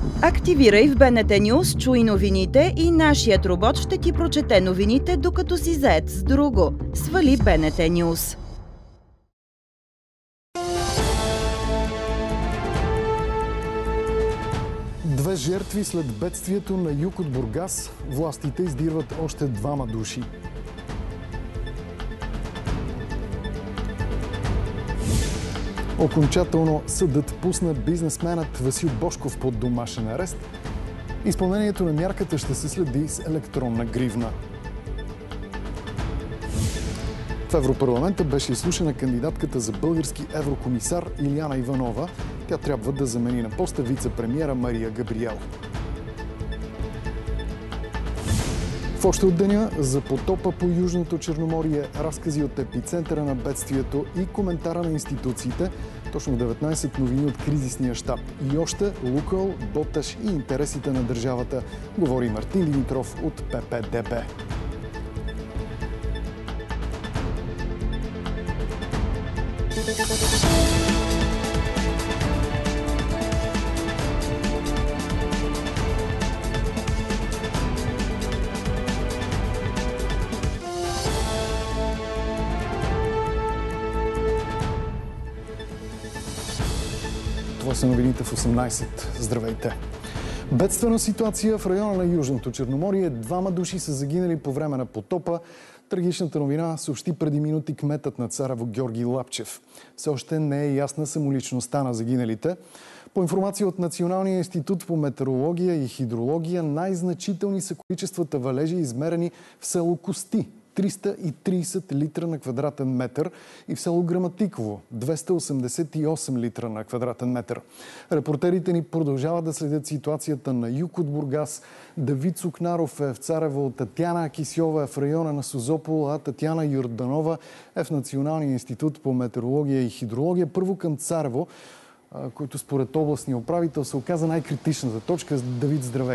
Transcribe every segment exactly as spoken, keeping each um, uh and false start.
Активирай в БНТ News, чуй новините и нашият робот ще ти прочете новините, докато си зает с друго. Свали БНТ News. Две жертви след бедствието на юг от Бургас. Властите издирват още двама души. Окончателно съдът пусна бизнесменът Васил Божков под домашен арест. Изпълнението на мярката ще се следи с електронна гривна. В Европарламента беше изслушана кандидатката за български еврокомисар Илияна Иванова. Тя трябва да замени на поста вице-премиера Мария Габриел. В още от деня за потопа по Южното Черноморие, разкази от епицентъра на бедствието и коментара на институциите, точно деветнайсет новини от кризисния щаб. И още Лукойл, Боташ и интересите на държавата, говори Мартин Димитров от П П Д Б. Това са новините в осемнайсет. Здравейте! Бедствена ситуация в района на Южното Черноморие. Двама души са загинали по време на потопа. Трагичната новина съобщи преди минути кметът на Царево Георги Лапчев. Все още не е ясна самоличността на загиналите. По информация от Националния институт по метеорология и хидрология, най-значителни са количествата валежи, измерени в село Кости – триста и трийсет литра на квадратен метър, и в село Граматиково – двеста осемдесет и осем литра на квадратен метър. Репортерите ни продължават да следят ситуацията на юг от Бургас. Давид Сукнаров е в Царево, Татяна Кисьова е в района на Созопол, а Татяна Йорданова е в Националния институт по метеорология и хидрология. Първо към Царево, който според областния управител се оказа най-критичната точка. Давид, здравей!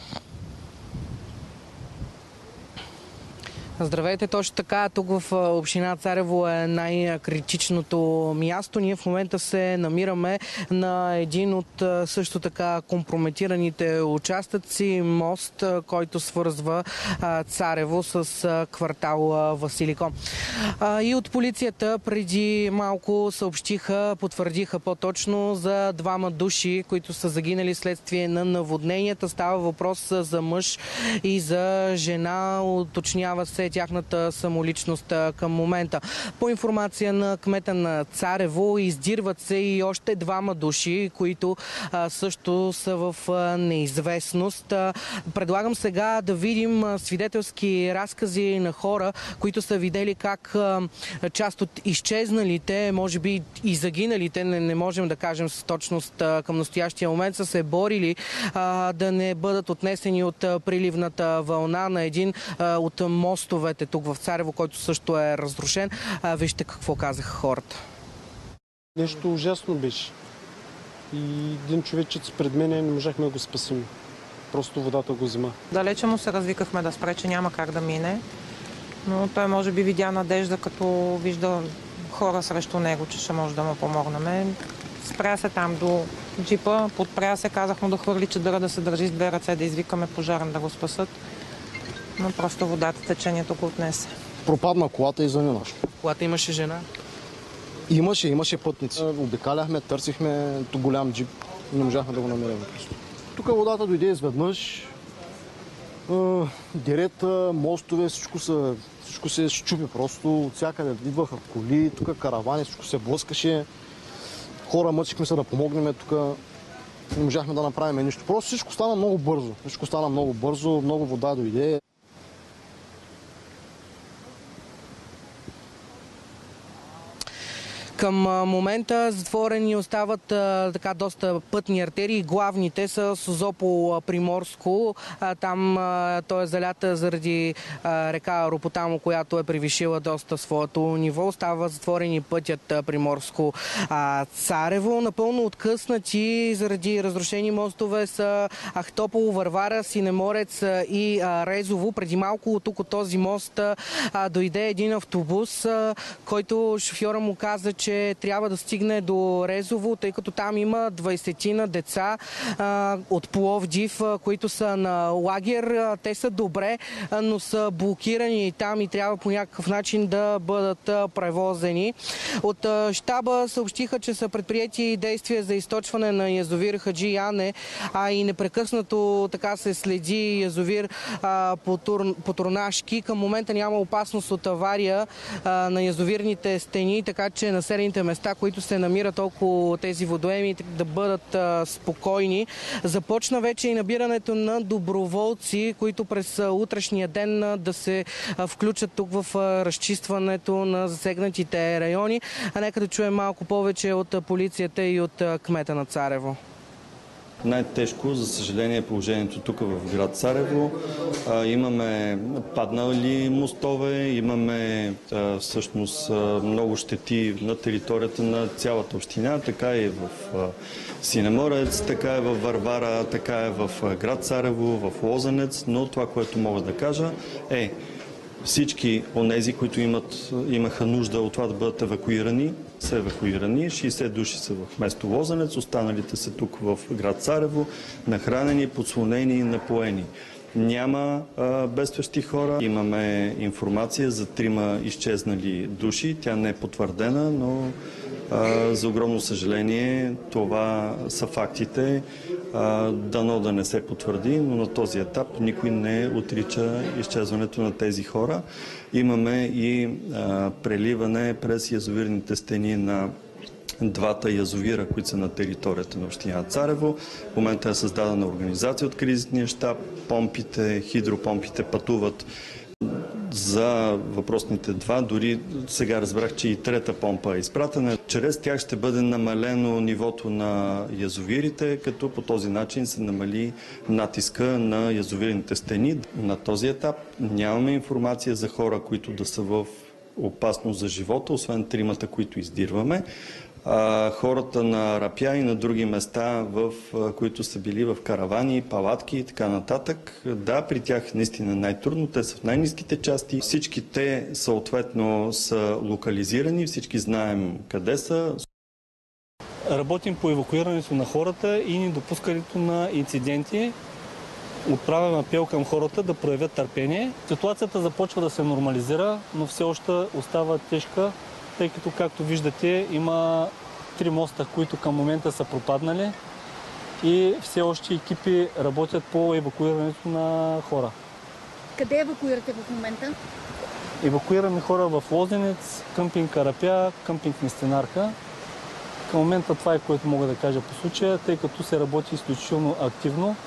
Здравейте, точно така. Тук в община Царево е най-критичното място. Ние в момента се намираме на един от също така компрометираните участъци, мост, който свързва Царево с квартал Василико. И от полицията преди малко съобщиха, потвърдиха по-точно за двама души, които са загинали следствие на наводненията. Става въпрос за мъж и за жена. Уточнява се тяхната самоличност към момента. По информация на кмета на Царево, издирват се и още двама души, които а, също са в а, неизвестност. А, предлагам сега да видим а, свидетелски разкази на хора, които са видели как а, част от изчезналите, може би и загиналите, не, не можем да кажем с точност а, към настоящия момент, са се борили а, да не бъдат отнесени от а, приливната вълна на един а, от мостове тук в Царево, който също е разрушен. А, вижте какво казаха хората. Нещо ужасно беше. И един човечец пред мен не можахме да го спасим. Просто водата го взема. Далече му се развикахме да спре, че няма как да мине. Но той може би видя надежда, като вижда хора срещу него, че ще може да му помогнем. Спря се там до джипа, подпря се, казах му да хвърли чадъра, да се държи с две ръце, да извикаме пожарен да го спасат. Но просто водата, течението го отнесе. Пропадна колата и заминаш. Колата имаше жена? Имаше, имаше пътници. Обикаляхме, търсихме то голям джип и не можахме да го намерим. Тук водата дойде изведнъж. Дерета, мостове, всичко, са, всичко се щупи просто. От всякъде идваха коли, тук каравани, всичко се блъскаше. Хора мъчихме се да помогнем тук. Не можахме да направим нищо. Просто всичко стана много бързо. Всичко стана много бързо, много вода дойде. Към момента затворени остават а, така доста пътни артерии. Главните са Созопол Приморско. А, там а, той е залята заради а, река Ропотамо, която е превишила доста своето ниво. Става затворени пътят а, Приморско а, Царево. Напълно откъснати заради разрушени мостове са Ахтопол, Варвара, Синеморец а, и а, Резово. Преди малко тук от този мост а, дойде един автобус, а, който шофьора му каза, че че трябва да стигне до Резово, тъй като там има двайсетина деца а, от Пловдив, а, които са на лагер. А, те са добре, а, но са блокирани там и трябва по някакъв начин да бъдат а, превозени. От а, щаба съобщиха, че са предприети действия за източване на язовир Хаджи Яне, а и непрекъснато така се следи язовир а, по, тур, по Турнашки. Към момента няма опасност от авария а, на язовирните стени, така че населените места, които се намират около тези водоеми, да бъдат а, спокойни. Започна вече и набирането на доброволци, които през а, утрешния ден а, да се а, включат тук в а, разчистването на засегнатите райони. А нека да чуем малко повече от а, полицията и от а, кмета на Царево. Най-тежко, за съжаление, положението тук в град Царево. А, имаме паднали мостове, имаме а, всъщност много щети на територията на цялата община, така и в а, Синеморец, така и в Варвара, така и в а, град Царево, в Лозенец, но това, което мога да кажа е всички онези, които имат, имаха нужда от това да бъдат евакуирани, са евакуирани. шейсет души са в место Лозенец, останалите са тук в град Царево, нахранени, подслонени, напоени. Няма а, бедстващи хора. Имаме информация за трима изчезнали души. Тя не е потвърдена, но а, за огромно съжаление това са фактите. А, дано да не се потвърди, но на този етап никой не отрича изчезването на тези хора. Имаме и а, преливане през язовирните стени на двата язовира, които са на територията на община Царево. В момента е създадена организация от кризисния щаб. Помпите, хидропомпите пътуват за въпросните два. Дори сега разбрах, че и трета помпа е изпратена. Чрез тях ще бъде намалено нивото на язовирите, като по този начин се намали натиска на язовирните стени. На този етап нямаме информация за хора, които да са в опасност за живота, освен тримата, които издирваме. А, хората на Рапя и на други места, в а, които са били в каравани, палатки и така нататък. Да, при тях наистина най-трудно. Те са в най-ниските части. Всички те съответно са локализирани, всички знаем къде са. Работим по евакуирането на хората и недопускането на инциденти. Отправям апел към хората да проявят търпение. Ситуацията започва да се нормализира, но все още остава тежка, тъй като, както виждате, има три моста, които към момента са пропаднали и все още екипи работят по евакуирането на хора. Къде евакуирате в момента? Евакуираме хора в Лозенец, къмпинг Карапя, къмпинг Местенарка. Към момента това е, което мога да кажа по случая, тъй като се работи изключително активно.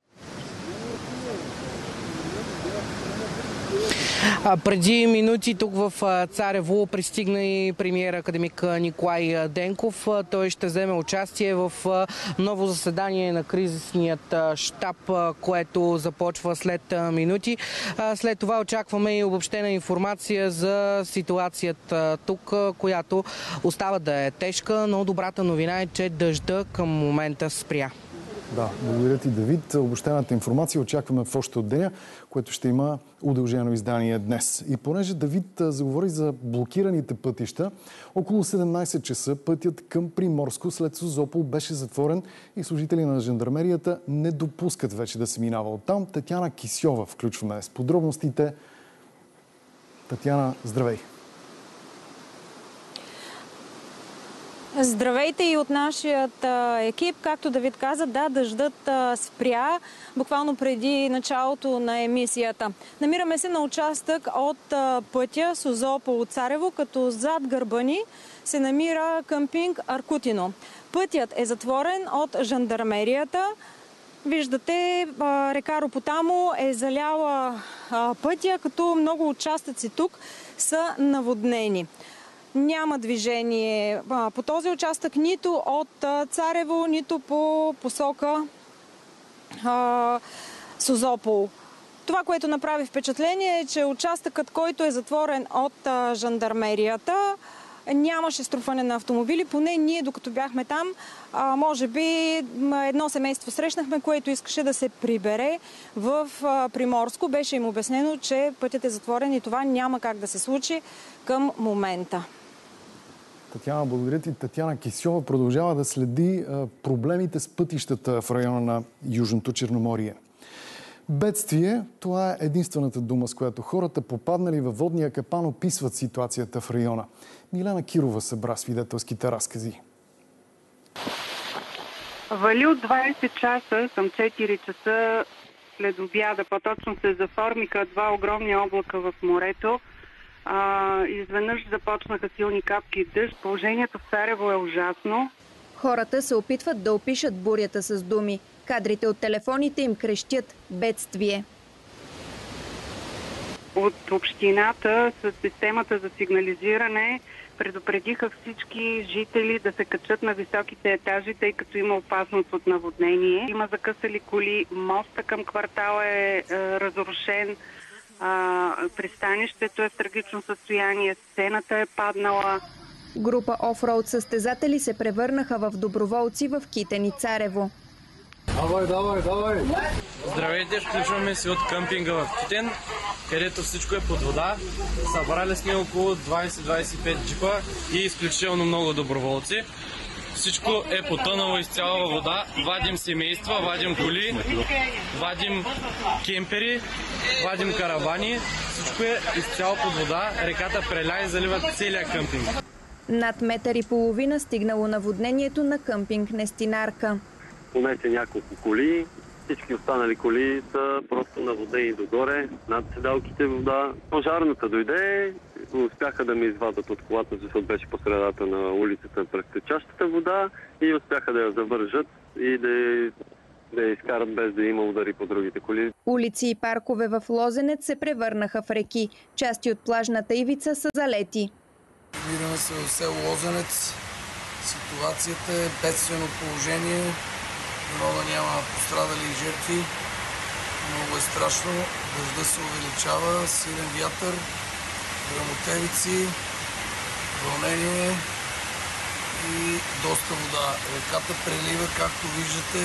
Преди минути тук в Царево пристигна и премиер академик Николай Денков. Той ще вземе участие в ново заседание на кризисният щаб, което започва след минути. След това очакваме и обобщена информация за ситуацията тук, която остава да е тежка, но добрата новина е, че дъжда към момента спря. Да, благодаря ти, Давид. Обобщената информация очакваме в още от деня, което ще има удължено издание днес. И понеже Давид заговори за блокираните пътища, около седемнайсет часа пътят към Приморско след Созопол беше затворен и служители на жандармерията не допускат вече да се минава оттам. Татяна Кисьова включваме с подробностите. Татяна, здравей! Здравейте и от нашият екип. Както Давид каза, да, дъждът спря буквално преди началото на емисията. Намираме се на участък от пътя Созопол-Царево, като зад гърба ни се намира къмпинг Аркутино. Пътят е затворен от жандармерията. Виждате, река Ропотамо е заляла пътя, като много участъци тук са наводнени. Няма движение по този участък нито от Царево, нито по посока а, Созопол. Това, което направи впечатление е, че участъкът, който е затворен от а, жандармерията, нямаше струпване на автомобили. Поне ние, докато бяхме там, а, може би едно семейство срещнахме, което искаше да се прибере в а, Приморско. Беше им обяснено, че пътят е затворен и това няма как да се случи към момента. Татяна, благодаря ти. Татяна Кисьова продължава да следи проблемите с пътищата в района на Южното Черноморие. Бедствие, това е единствената дума, с която хората, попаднали във водния капан, описват ситуацията в района. Милена Кирова събра свидетелските разкази. Вали от двайсет часа, към четири часа след обяда, по-точно се заформиха два огромни облака в морето. А, изведнъж започнаха силни капки дъжд. Положението в Царево е ужасно. Хората се опитват да опишат бурята с думи. Кадрите от телефоните им крещят бедствие. От общината с системата за сигнализиране предупредиха всички жители да се качат на високите етажи, тъй като има опасност от наводнение. Има закъсали коли, моста към квартала е, е разрушен, а, пристанището е в трагично състояние, сцената е паднала. Група офроуд състезатели се превърнаха в доброволци в Китен и Царево. Давай, давай, давай! Здравейте, включваме се от къмпинга в Китен, където всичко е под вода. Събрали сме около двайсет до двайсет и пет джипа и изключително много доброволци. Всичко е потънало изцяло във вода. Вадим семейства, вадим коли, вадим кемпери, вадим каравани. Всичко е изцяло под вода. Реката преля и залива целия къмпинг. Над метър и половина стигнало наводнението на къмпинг Нестинарка. Понете няколко коли, всички останали коли са просто наводнени догоре, над седалките вода. Пожарната дойде, успяха да ме извадат от колата, защото беше по средата на улицата през течащата вода и успяха да я завържат и да, да я изкарат без да има удари по другите коли. Улици и паркове в Лозенец се превърнаха в реки. Части от плажната ивица са залети. Намираме се в село Лозенец. Ситуацията е бедствено положение. Много няма пострадали и жертви. Много е страшно. Дъжда се увеличава, силен вятър, гръмотевици, вълнение и доста вода. Реката прелива, както виждате,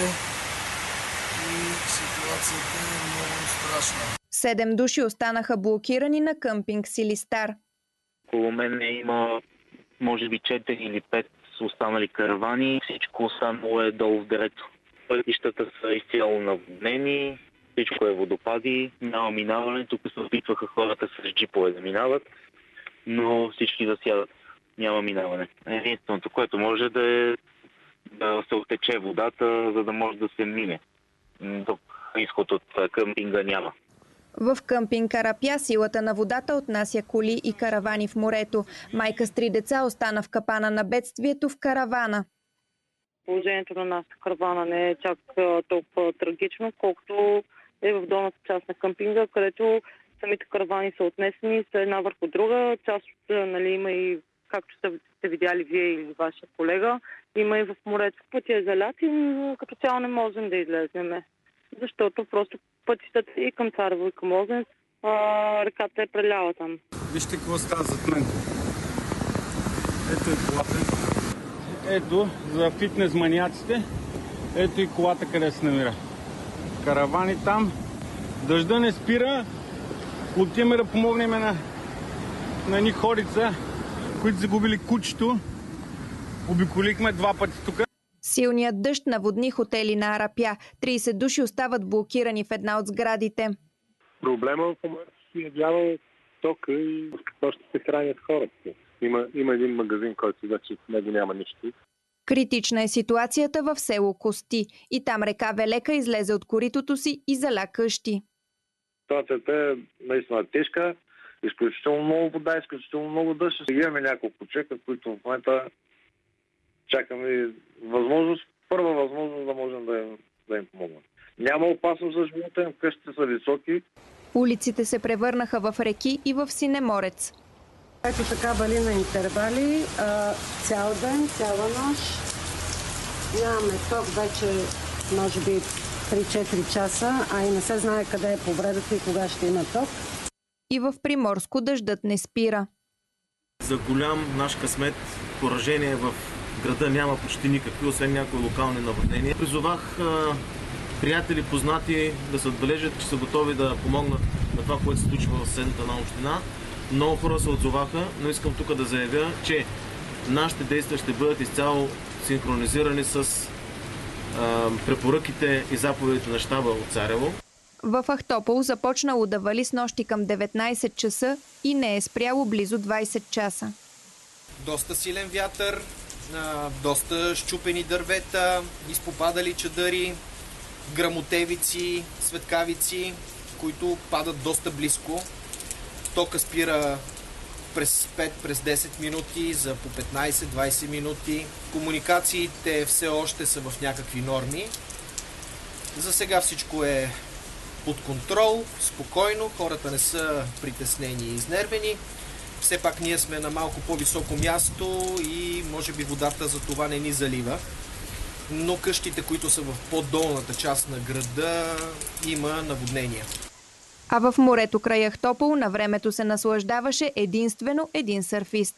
и ситуацията е много страшна. Седем души останаха блокирани на къмпинг Силистар. Около мен има може би четири или пет останали каравани. Всичко останало е долу в дерето. Пътищата са изцяло наводнени, всичко е водопади, няма минаване. Тук се опитваха хората с джипове да минават, но всички да сядат. Няма минаване. Единственото, което може да е да се оттече водата, за да може да се мине. Тук изход от къмпинга няма. В къмпинг Карапя силата на водата отнася коли и каравани в морето. Майка с три деца остана в капана на бедствието в каравана. Положението на нашата каравана не е чак толкова трагично, колкото е в долната част на къмпинга, където самите каравани са отнесени са една върху друга. Част нали, има и, както сте видяли вие или вашия колега, има и в морето. Пътя е залят и като цяло не можем да излезнем. Защото просто пътищата и към Царево и към Лозенец, реката е преляла там. Вижте какво става зад мен. Ето и колата. Ето, за фитнес маниаците, ето и колата, къде се намира. Каравани там, дъжда не спира, отиваме да помогнем на, на ни хорица, които загубили кучето. Обиколихме два пъти тук. Силният дъжд наводни хотели на Арапя. трийсет души остават блокирани в една от сградите. Проблема в момента си явява тока и с какво ще се хранят хората. Има, има един магазин, който вече в него няма нищо. Критична е ситуацията в село Кости. И там река Велека излезе от коритото си и заля къщи. Ситуацията е наистина тежка. Изключително много вода, изключително много дъжд. Имаме няколко човека, които в момента чакаме възможност, първа възможност да можем да им, да им помогнем. Няма опасност за живота им, къщите са високи. Улиците се превърнаха в реки и в синеморец. Ето така вали на интервали, а, цял ден, цяла нощ. Нямаме ток вече, може би, три-четири часа, а и не се знае къде е повредата и кога ще има ток. И в Приморско дъждът не спира. За голям наш късмет, поражение в града няма почти никакви, освен някои локални наводнения. Призовах а, приятели, познати да се отбележат, че са готови да помогнат на това, което се случва в съседната на община. Много хора се отзоваха, но искам тук да заявя, че нашите действия ще бъдат изцяло синхронизирани с а, препоръките и заповедите на щаба от Царево. В Ахтопол започнало да вали с нощи към деветнайсет часа и не е спряло близо двайсет часа. Доста силен вятър, доста счупени дървета, изпопадали чадъри, грамотевици, светкавици, които падат доста близко. Тока спира през пет, през десет минути, за по петнайсет-двайсет минути. Комуникациите все още са в някакви норми. За сега всичко е под контрол, спокойно, хората не са притеснени и изнервени. Все пак ние сме на малко по-високо място и може би водата за това не ни залива. Но къщите, които са в по-долната част на града, има наводнения. А в морето край Ахтопол на времето се наслаждаваше единствено един сърфист.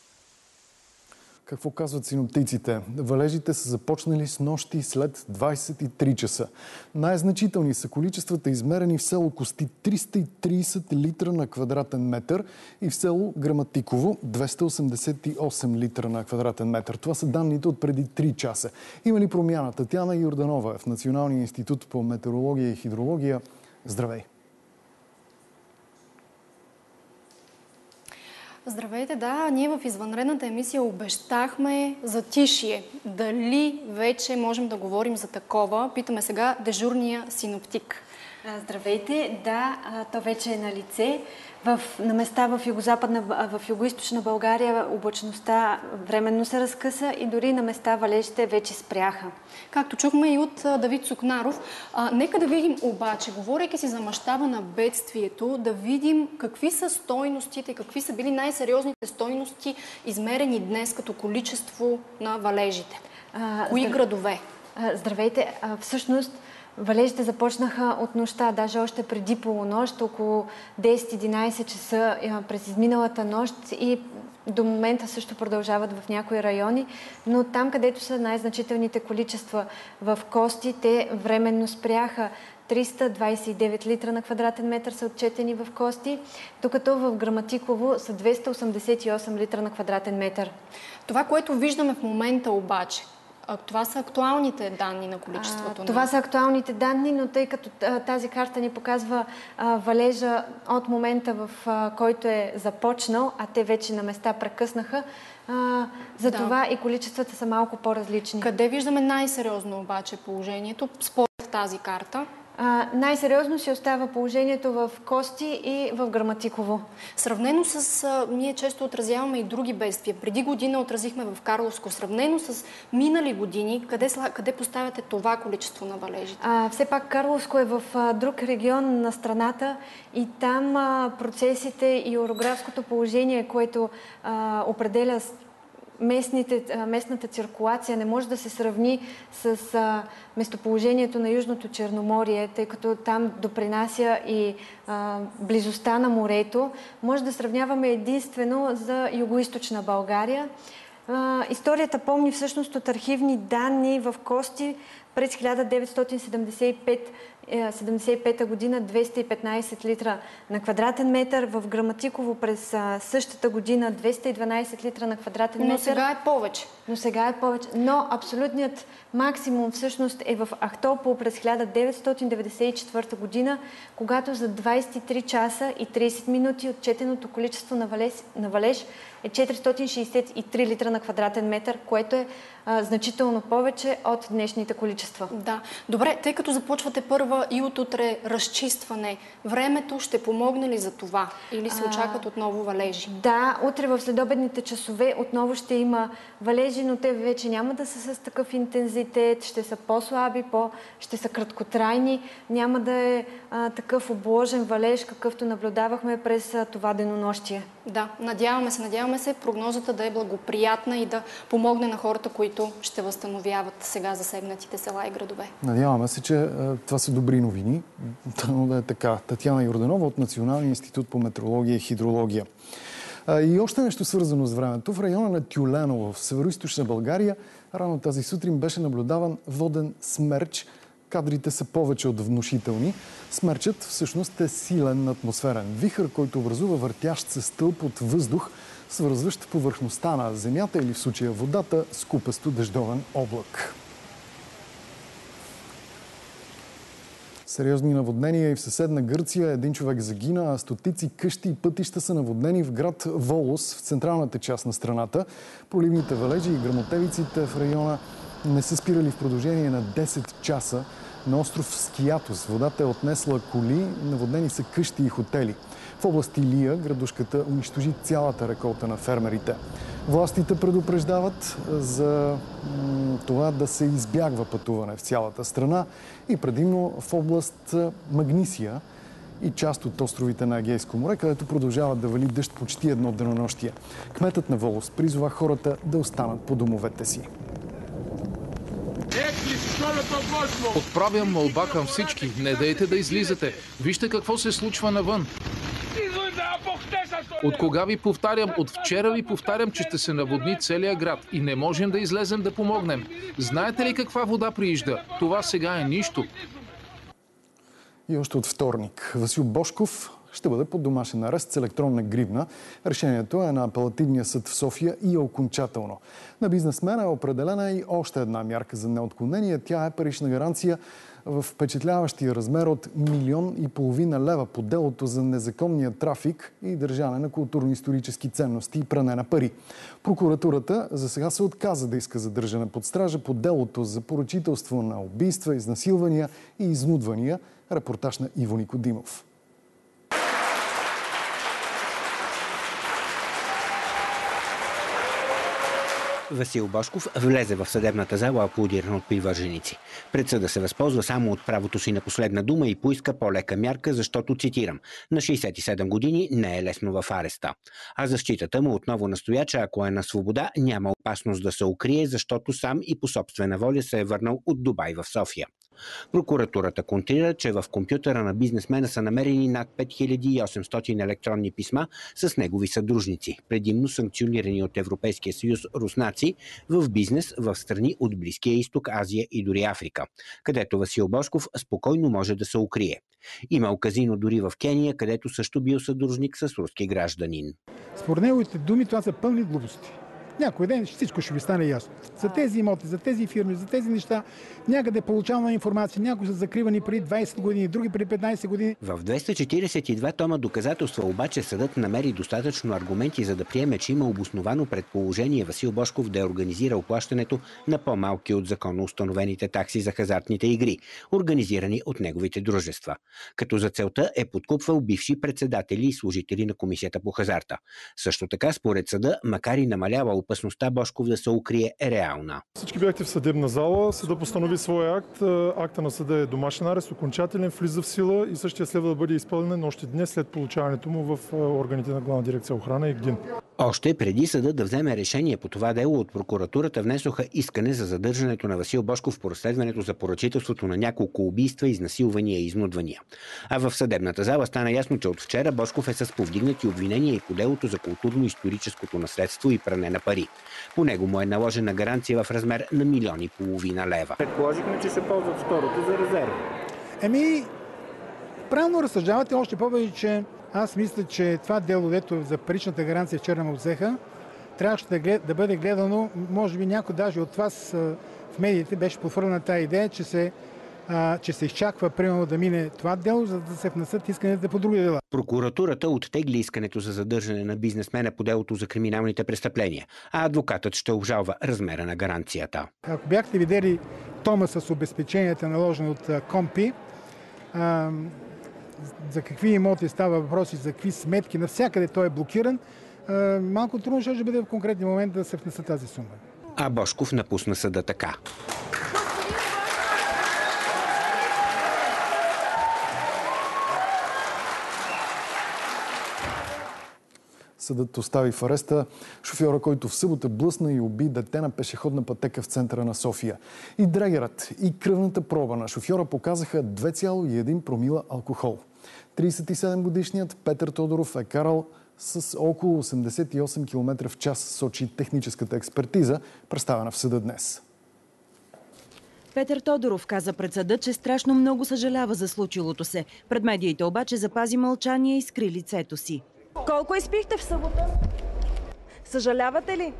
Какво казват синоптиците? Валежите са започнали с нощи след двайсет и три часа. Най-значителни са количествата измерени в село Кости триста и трийсет литра на квадратен метър и в село Граматиково двеста осемдесет и осем литра на квадратен метър. Това са данните от преди три часа. Има ли промяна? Татяна Йорданова е в Националния институт по метеорология и хидрология. Здравей! Здравейте, да, ние в извънредната емисия обещахме затишие. Дали вече можем да говорим за такова? Питаме сега дежурния синоптик. Здравейте, да, то вече е на лице. В, на места в югозападна, в югоизточна България облачността временно се разкъса и дори на места валежите вече спряха. Както чухме и от Давид Сукнаров. А, нека да видим обаче, говорейки си за мащаба на бедствието, да видим какви са стойностите, какви са били най-сериозните стойности, измерени днес като количество на валежите. А, Кои здрав... градове? А, здравейте, а, всъщност валежите започнаха от нощта, даже още преди полунощ, около десет-единайсет часа през изминалата нощ и до момента също продължават в някои райони, но там, където са най-значителните количества в Кости, те временно спряха. триста двайсет и девет литра на квадратен метър са отчетени в Кости, докато в Граматиково са двеста осемдесет и осем литра на квадратен метър. Това, което виждаме в момента обаче, това са актуалните данни на количеството? А, това на... са актуалните данни, но тъй като тази карта ни показва а, валежа от момента, в а, който е започнал, а те вече на места прекъснаха, а, за да. това и количествата са малко по-различни. Къде виждаме най-сериозно обаче положението според тази карта? А, най-сериозно си остава положението в Кости и в Граматиково. Сравнено с... А, ние често отразяваме и други бедствия. Преди година отразихме в Карловско. Сравнено с минали години, къде, къде поставяте това количество на валежите? А, все пак Карловско е в а, друг регион на страната и там а, процесите и орографското положение, което а, определя Местните, местната циркулация не може да се сравни с а, местоположението на Южното Черноморие, тъй като там допринася и а, близостта на морето. Може да сравняваме единствено за югоизточна България. А, историята помни всъщност от архивни данни в Кости през хиляда деветстотин седемдесет и пета година двеста и петнайсет литра на квадратен метър, в Граматиково през а, същата година двеста и дванайсет литра на квадратен метър. Но сега е повече. Но сега е повече. Но абсолютният максимум всъщност е в Ахтопол през хиляда деветстотин деветдесет и четвърта година, когато за двайсет и три часа и трийсет минути отчетеното количество на валеж, на валеж е четиристотин шейсет и три литра на квадратен метър, което е а, значително повече от днешните количества. Да. Добре, тъй като започвате първа и от утре разчистване, времето ще помогне ли за това? Или се очакват отново валежи? Да, утре в следобедните часове отново ще има валежи, но те вече няма да са с такъв интензитет, ще са по-слаби, по, ще са краткотрайни, няма да е а, такъв обложен валеж, какъвто наблюдавахме през а, това денонощие. Да, надяваме се, надяваме се прогнозата да е благоприятна и да помогне на хората, които ще възстановяват сега засегнатите села и градове. Надяваме се, че а, това са добри новини, но да е така. Татяна Йорданова от Националния институт по метеорология и хидрология. А, и още нещо свързано с времето. В района на Тюленово, в североизточна България, рано тази сутрин беше наблюдаван воден смерч. Кадрите са повече от внушителни. Смерчът всъщност е силен атмосферен вихър, който образува въртящ се стълб от въздух свързващ повърхността на земята или в случая водата с купесто дъждовен облак. Сериозни наводнения и в съседна Гърция. Един човек загина, а стотици къщи и пътища са наводнени в град Волос, в централната част на страната. Проливните валежи и гръмотевиците в района не са спирали в продължение на десет часа. На остров Скиатос водата е отнесла коли, наводнени са къщи и хотели. В област Илия градушката унищожи цялата реколта на фермерите. Властите предупреждават за това да се избягва пътуване в цялата страна и предимно в област Магнисия и част от островите на Егейско море, където продължават да вали дъжд почти едно денонощие. Кметът на Волос призова хората да останат по домовете си. Отправям молба към всички. Не дайте да излизате. Вижте какво се случва навън. От кога ви повтарям? От вчера ви повтарям, че ще се наводни целия град и не можем да излезем да помогнем. Знаете ли каква вода приижда? Това сега е нищо. И още от вторник. Васил Божков ще бъде под домашен арест с електронна гривна. Решението е на апелативния съд в София и е окончателно. На бизнесмена е определена и още една мярка за неотклонение. Тя е парична гаранция в впечатляващия размер от милион и половина лева по делото за незаконния трафик и държане на културно-исторически ценности и пране на пари. Прокуратурата за сега се отказа да иска задържане под стража по делото за поръчителство на убийства, изнасилвания и изнудвания. Репортаж на Иво Никодимов. Васил Божков влезе в съдебната зала аплодиран от привърженици. Пред съда се възползва само от правото си на последна дума и поиска по-лека мярка, защото, цитирам, на шейсет и седем години не е лесно в ареста. А защитата му отново настоя, че ако е на свобода, няма опасност да се укрие, защото сам и по собствена воля се е върнал от Дубай в София. Прокуратурата контрира, че в компютъра на бизнесмена са намерени над пет хиляди и осемстотин електронни писма с негови съдружници, предимно санкционирани от Европейския съюз руснаци, в бизнес в страни от Близкия изток, Азия и дори Африка, където Васил Божков спокойно може да се укрие. Имал казино дори в Кения, където също бил съдружник с руски гражданин. Според неговите думи това са пълни глупости. Някой ден всичко ще ви стане ясно. За тези имоти, за тези фирми, за тези неща някъде получаваме информация. Някои са закривани преди двайсет години, други преди петнайсет години. В двеста четирийсет и два тома доказателства обаче съдът намери достатъчно аргументи, за да приеме, че има обосновано предположение Васил Божков да е организирал плащането на по-малки от законно установените такси за хазартните игри, организирани от неговите дружества. Като за целта е подкупвал бивши председатели и служители на Комисията по хазарта. Също така, според съда, макар и намалява опасността Божков да се укрие, е реална. Всички бяхте в съдебна зала, съда постанови своя акт. Акта на съда е домашен арест, окончателен, влиза в сила и същия следва да бъде изпълнен още днес след получаването му в органите на Главна дирекция охрана и ГДИН. Още преди съда да вземе решение по това дело, от прокуратурата внесоха искане за задържането на Васил Божков по разследването за поръчителството на няколко убийства, изнасилвания и изнудвания. А в съдебната зала стана ясно, че от вчера Божков е с повдигнати обвинения и по делото за културно-историческото наследство и пране на пари. По него му е наложена гаранция в размер на милион и половина лева. Предположихме, че се ползват второто за резерва. Еми, правилно разсъждавате, още повече, че аз мисля, че това дело, дето за паричната гаранция вчера му взеха, трябваше да, глед, да бъде гледано, може би някой даже от вас в медиите беше пофърлена тази идея, че се, а, че се изчаква примерно да мине това дело, за да се внесат исканията по други дела. Прокуратурата оттегли искането за задържане на бизнесмена по делото за криминалните престъпления, а адвокатът ще обжалва размера на гаранцията. Ако бяхте видели тома с обезпеченията, наложени от КОМПИ, а, за какви имоти става въпрос и за какви сметки, навсякъде той е блокиран, а, малко трудно ще бъде в конкретния момент да се внесе тази сума. А Божков напусна съда така. Съдът остави в ареста шофьора, който в събота блъсна и уби дете на пешеходна пътека в центъра на София. И дрегерът, и кръвната проба на шофьора показаха две цяло и едно промила алкохол. трийсет и седем годишният Петър Тодоров е карал с около осемдесет и осем километра в час, сочи техническата експертиза, представена в съда днес. Петър Тодоров каза пред съда, че страшно много съжалява за случилото се. Пред медиите обаче запази мълчание и скри лицето си. Колко изпихте в събота? Съжалявате ли?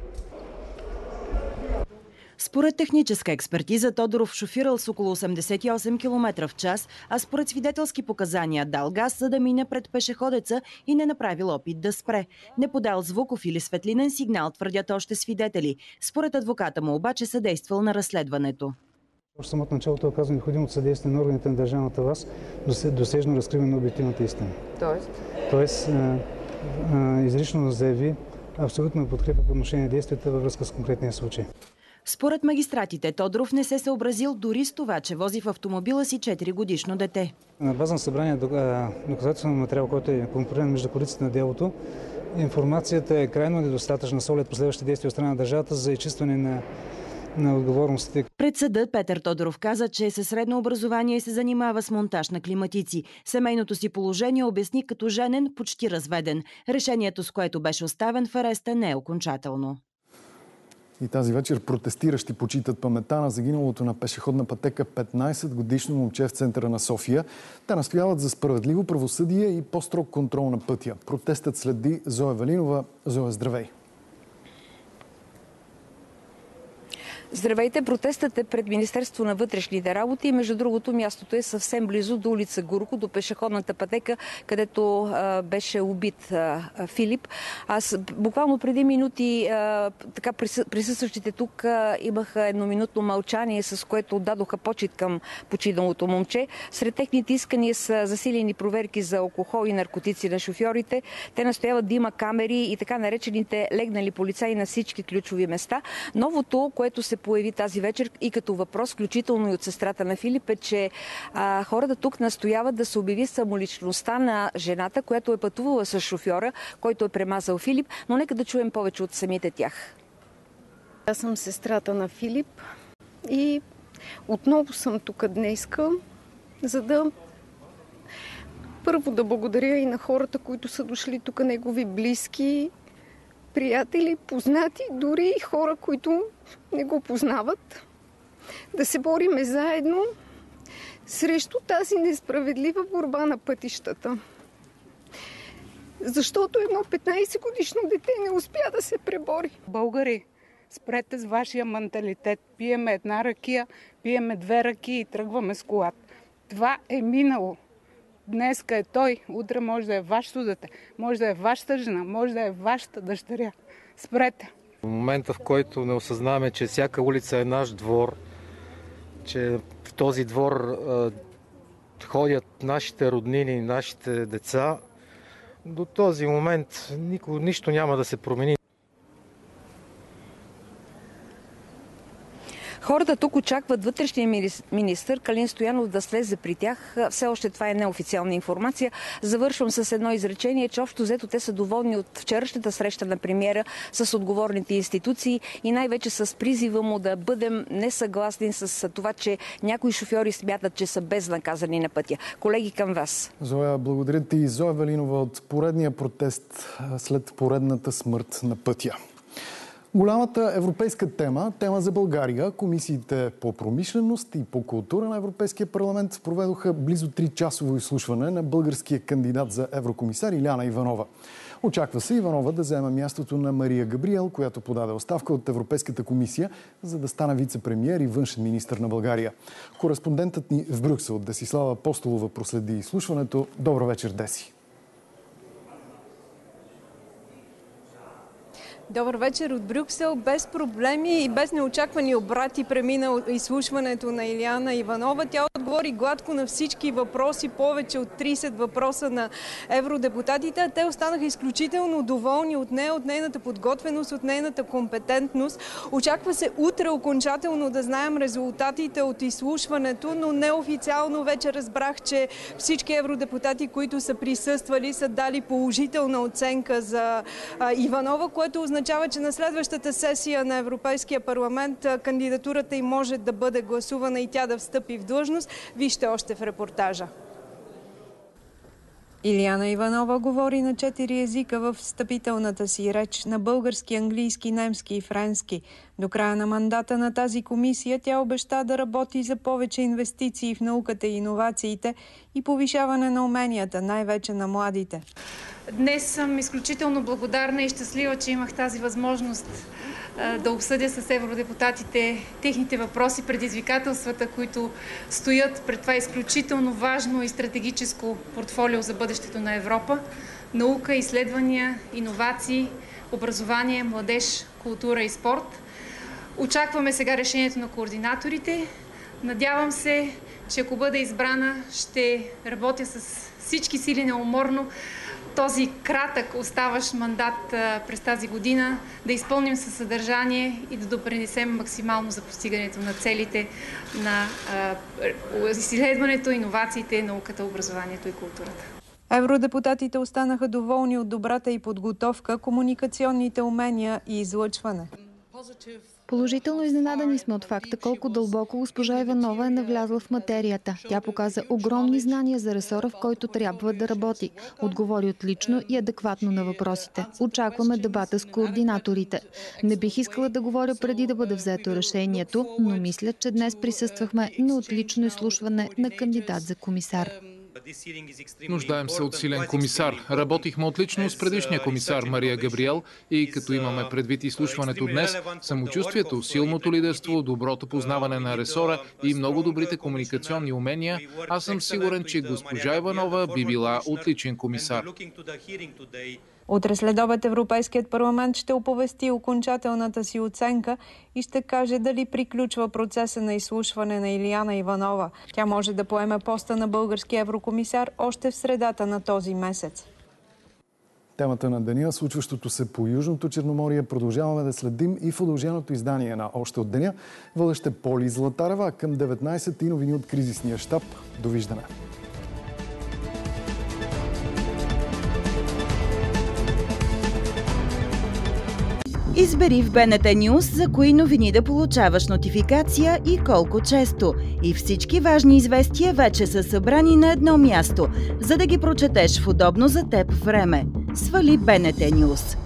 Според техническа експертиза Тодоров шофирал с около осемдесет и осем километра в час, а според свидетелски показания дал газ, за да мине пред пешеходеца и не направил опит да спре. Не подал звуков или светлинен сигнал, твърдят още свидетели. Според адвоката му обаче съдействал на разследването. Още самото началото оказва необходимото съдействие на органите на държавната власт до досежно разкриване на обективната истина. Тоест? Тоест, а, а, изрично заяви абсолютна подкрепа по отношение на действията във връзка с конкретния случай. Според магистратите, Тодоров не се съобразил дори с това, че вози в автомобила си четири годишно дете. На база на събрание доказателствен материал, който е компониран между полицията на делото, информацията е крайно недостатъчна с оглед последващи действия от страна на държавата за изчистване на, на отговорностите. Пред съда Петър Тодоров каза, че е със средно образование и се занимава с монтаж на климатици. Семейното си положение обясни като женен, почти разведен. Решението, с което беше оставен в ареста, не е окончателно. И тази вечер протестиращи почитат паметта на загиналото на пешеходна пътека петнайсетгодишно момче в центъра на София. Те настояват за справедливо правосъдие и по-строг контрол на пътя. Протестът следи Зоя Велинова. Зоя, здравей! Здравейте! Протестът е пред Министерство на вътрешните работи и между другото мястото е съвсем близо до улица Гурко, до пешеходната пътека, където а, беше убит а, Филип. Аз буквално преди минути а, така присъстващите тук а, имаха едноминутно мълчание, с което отдадоха почит към починалото момче. Сред техните искания са засилени проверки за алкохол и наркотици на шофьорите. Те настояват да има камери и така наречените легнали полицаи на всички ключови места. Новото, което се появи тази вечер и като въпрос, включително и от сестрата на Филип, е, че а, хората тук настояват да се обяви самоличността на жената, която е пътувала с шофьора, който е премазал Филип, но нека да чуем повече от самите тях. Аз съм сестрата на Филип и отново съм тук днеска, за да първо да благодаря и на хората, които са дошли тук, негови близки, приятели, познати, дори и хора, които не го познават. Да се бориме заедно срещу тази несправедлива борба на пътищата. Защото едно петнайсетгодишно дете не успя да се пребори. Българи, спрете с вашия менталитет. Пиеме една ракия, пиеме две ракии и тръгваме с колата. Това е минало. Днеска е той, утре може да е вашето дете, може да е вашата жена, може да е вашата дъщеря. Спрете! В момента, в който не осъзнаваме, че всяка улица е наш двор, че в този двор а, ходят нашите роднини, нашите деца, до този момент нико, нищо няма да се промени. Хората тук очакват вътрешния министър Калин Стоянов да слезе при тях. Все още това е неофициална информация. Завършвам с едно изречение, че общо взето те са доволни от вчерашната среща на премиера с отговорните институции и най-вече с призива му да бъдем несъгласни с това, че някои шофьори смятат, че са безнаказани на пътя. Колеги, към вас. Зоя, благодаря ти. Зоя Велинова от поредния протест след поредната смърт на пътя. Голямата европейска тема, тема за България, комисиите по промишленост и по култура на Европейския парламент проведоха близо три-часово изслушване на българския кандидат за еврокомисар Илияна Иванова. Очаква се Иванова да заема мястото на Мария Габриел, която подаде оставка от Европейската комисия, за да стане вице-премиер и външен министър на България. Кореспондентът ни в Брюксел, Десислава Апостолова, проследи изслушването. Добър вечер, Деси! Добър вечер от Брюксел. Без проблеми и без неочаквани обрати премина изслушването на Илияна Иванова. Тя отговори гладко на всички въпроси, повече от трийсет въпроса на евродепутатите. Те останаха изключително доволни от нея, от нейната подготвеност, от нейната компетентност. Очаква се утре окончателно да знаем резултатите от изслушването, но неофициално вече разбрах, че всички евродепутати, които са присъствали, са дали положителна оценка за Иванова, което означава, че на следващата сесия на Европейския парламент кандидатурата й може да бъде гласувана и тя да встъпи в длъжност. Вижте още в репортажа. Илияна Иванова говори на четири езика в встъпителната си реч на български, английски, немски и френски. До края на мандата на тази комисия тя обеща да работи за повече инвестиции в науката и иновациите и повишаване на уменията, най-вече на младите. Днес съм изключително благодарна и щастлива, че имах тази възможност да обсъдя с евродепутатите техните въпроси, предизвикателствата, които стоят пред това изключително важно и стратегическо портфолио за бъдещето на Европа. Наука, изследвания, иновации, образование, младеж, култура и спорт. Очакваме сега решението на координаторите. Надявам се, че ако бъда избрана, ще работя с всички сили неуморно този кратък оставащ мандат през тази година да изпълним със съдържание и да допринесем максимално за постигането на целите на изследването, иновациите, науката, образованието и културата. Евродепутатите останаха доволни от добрата и подготовка, комуникационните умения и излъчване. Положително изненадани сме от факта колко дълбоко госпожа Иванова е навлязла в материята. Тя показа огромни знания за ресора, в който трябва да работи. Отговори отлично и адекватно на въпросите. Очакваме дебата с координаторите. Не бих искала да говоря преди да бъде взето решението, но мисля, че днес присъствахме на отлично изслушване на кандидат за комисар. Нуждаем се от силен комисар. Работихме отлично с предишния комисар Мария Габриел и като имаме предвид изслушването днес, самочувствието, силното лидерство, доброто познаване на ресора и много добрите комуникационни умения, аз съм сигурен, че госпожа Иванова би била отличен комисар. Утре след обед Европейският парламент ще оповести окончателната си оценка и ще каже дали приключва процеса на изслушване на Илияна Иванова. Тя може да поеме поста на български еврокомисар още в средата на този месец. Темата на деня, случващото се по Южното Черноморие, продължаваме да следим и в удълженото издание на Още от деня. Водеща Поли Златарева, към деветнайсет и новини от кризисния щаб. Довиждане! Избери в БНТ Нюз за кои новини да получаваш нотификация и колко често. И всички важни известия вече са събрани на едно място, за да ги прочетеш в удобно за теб време. Свали БНТ Нюз.